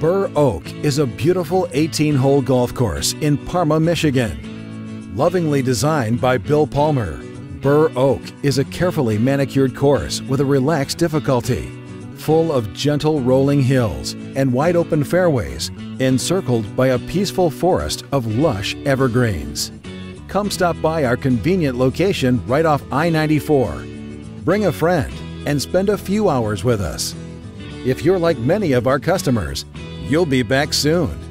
Burr Oak is a beautiful 18-hole golf course in Parma, Michigan. Lovingly designed by Bill Palmer, Burr Oak is a carefully manicured course with a relaxed difficulty, full of gentle rolling hills and wide-open fairways, encircled by a peaceful forest of lush evergreens. Come stop by our convenient location right off I-94. Bring a friend and spend a few hours with us. If you're like many of our customers, you'll be back soon.